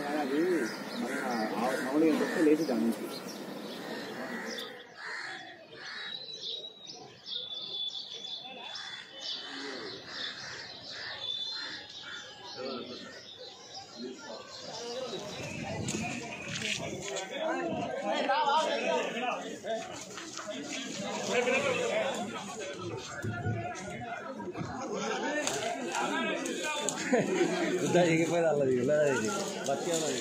అది మామూలుగా చెప్తే లేచి దాని నుంచి udah ini pernah lagi lah ini baca lagi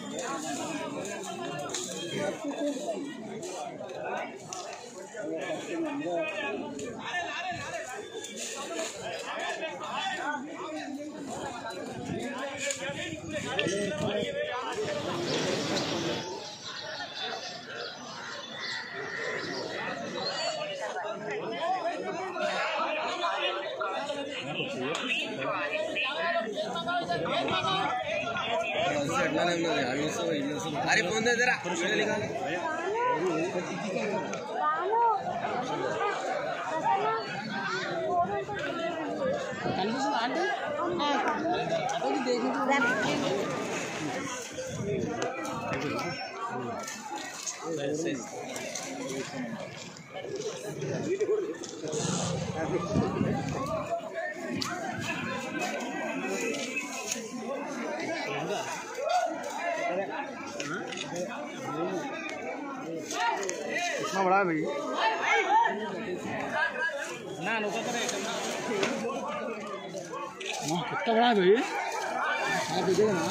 अरे फोन दे जरा इतना बड़ा है भाई ना नौका करे कितना बड़ा है भाई आप देखिए ना